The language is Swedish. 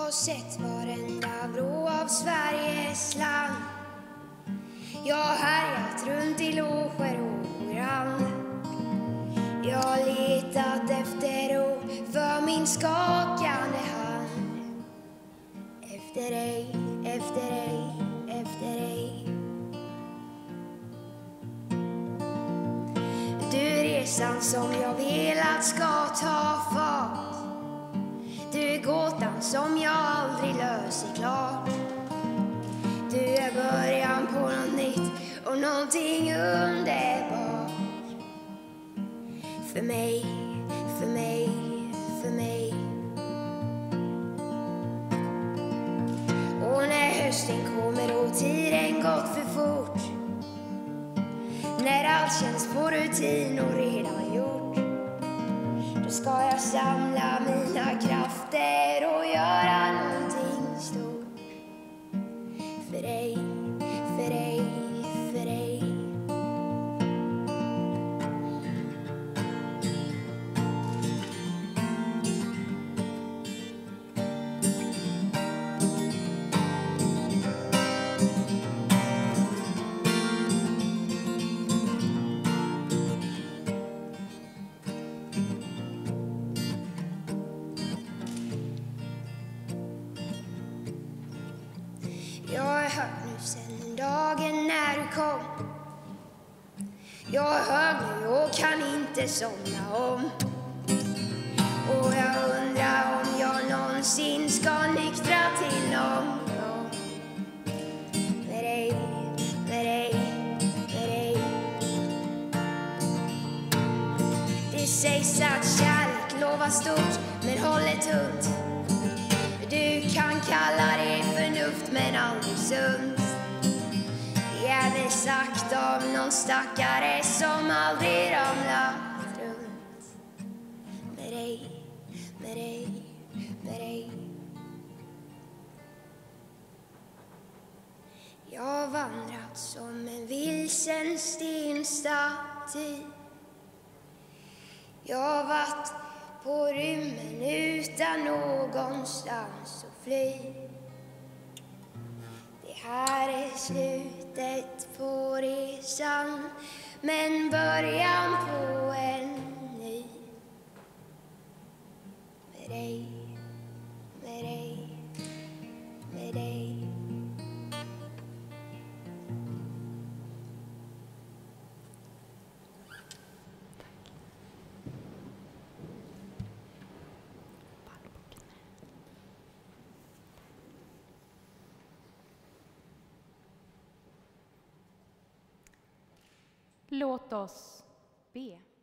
har sett varenda vrå av Sveriges land. Jag har härjat runt i loger och grand. Jag har letat efter ro för min skakande hand. Efter dig, efter dig, efter dig. Du är resan som jag velat ska ta fart. Du är gåtan som jag aldrig löser klart. Du är början på något nytt och någonting underbart. För mig, för mig, för mig. Och när hösten kommer och tiden gått för fort, när allt känns på rutin och redan gjort, då ska jag samla mina krafter och göra någonting stort. För dig, för dig, för dig. Jag har hört nu sen dagen när du kom. Jag är hög nu och kan inte somna om. Och jag undrar om jag någonsin ska nyktra till någon gång. Med dig, med dig, med dig. Det sägs att kärlek lovar stort men håller tunt. Du kan kalla det förnuft men aldrig sunt. Det är väl sagt av någon stackare som aldrig ramlat runt. Med dig, med dig, med dig. Jag har vandrat som en vilsen stenstaty. Jag har varit på rymmen utan någonstans att fly. Det här är slutet på resan, men början på en ny. Med dig, med dig, med dig. Låt oss be.